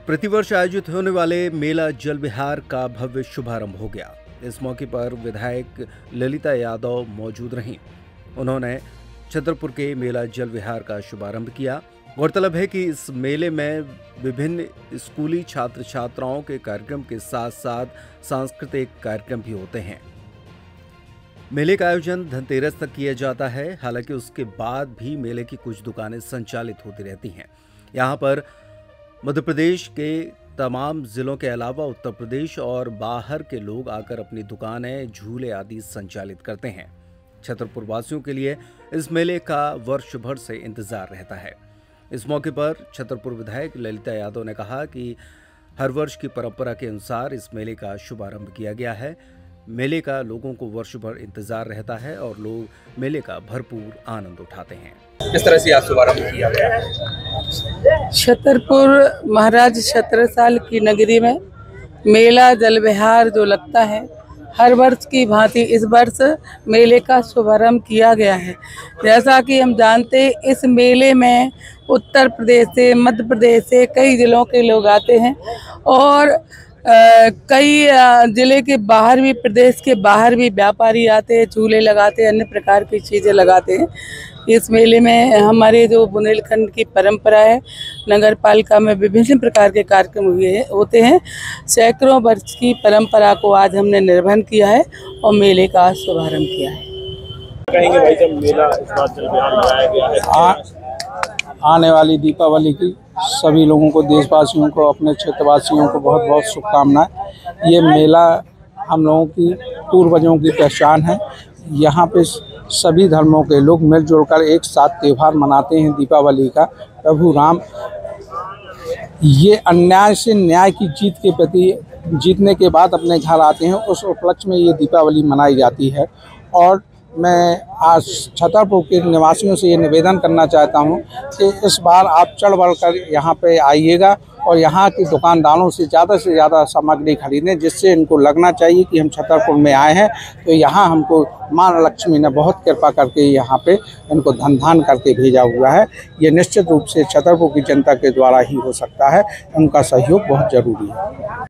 प्रतिवर्ष आयोजित होने वाले मेला जल विहार का भव्य शुभारंभ हो गया। इस मौके पर विधायक ललिता यादव मौजूद रहीं। उन्होंने छतरपुर के मेला जल विहार का शुभारंभ किया। गौरतलब है कि इस मेले में विभिन्न स्कूली छात्र छात्राओं के कार्यक्रम के साथ साथ सांस्कृतिक कार्यक्रम भी होते हैं। मेले का आयोजन धनतेरस तक किया जाता है। हालांकि उसके बाद भी मेले की कुछ दुकानें संचालित होती रहती हैं। यहाँ पर मध्य प्रदेश के तमाम जिलों के अलावा उत्तर प्रदेश और बाहर के लोग आकर अपनी दुकानें, झूले आदि संचालित करते हैं। छतरपुर वासियों के लिए इस मेले का वर्ष भर से इंतजार रहता है। इस मौके पर छतरपुर विधायक ललिता यादव ने कहा कि हर वर्ष की परंपरा के अनुसार इस मेले का शुभारंभ किया गया है। मेले का लोगों को वर्ष भर इंतजार रहता है और लोग मेले का भरपूर आनंद उठाते हैं। किस तरह से आज शुभारंभ किया गया है? छतरपुर महाराज छत्रसाल की नगरी में मेला जल विहार जो लगता है, हर वर्ष की भांति इस वर्ष मेले का शुभारंभ किया गया है। जैसा कि हम जानते हैं, इस मेले में उत्तर प्रदेश से, मध्य प्रदेश से कई जिलों के लोग आते हैं और कई जिले के बाहर भी, प्रदेश के बाहर भी व्यापारी आते हैं, झूले लगाते हैं, अन्य प्रकार की चीज़ें लगाते हैं। इस मेले में हमारे जो बुंदेलखंड की परंपरा है, नगर पालिका में विभिन्न प्रकार के कार्यक्रम होते हैं। सैकड़ों वर्ष की परंपरा को आज हमने निर्वहन किया है और मेले का शुभारंभ किया है। कहेंगे भाई, जब मेला इस बार जल विहार लगाया गया है, आने वाली दीपावली की सभी लोगों को, देशवासियों को, अपने क्षेत्रवासियों को बहुत बहुत शुभकामनाएं। ये मेला हम लोगों की पूर्वजों की पहचान है। यहाँ पे सभी धर्मों के लोग मिलजुल कर एक साथ त्यौहार मनाते हैं दीपावली का। प्रभु राम ये अन्याय से न्याय की जीत के प्रति जीतने के बाद अपने घर आते हैं, उस उपलक्ष्य में ये दीपावली मनाई जाती है। और मैं आज छतरपुर के निवासियों से ये निवेदन करना चाहता हूँ कि इस बार आप चढ़ बढ़ कर यहाँ पे आइएगा और यहाँ की दुकानदारों से ज़्यादा सामग्री खरीदें, जिससे इनको लगना चाहिए कि हम छतरपुर में आए हैं। तो यहाँ हमको माँ लक्ष्मी ने बहुत कृपा करके यहाँ पे इनको धन धान करके भेजा हुआ है। ये निश्चित रूप से छतरपुर की जनता के द्वारा ही हो सकता है। उनका सहयोग बहुत ज़रूरी है।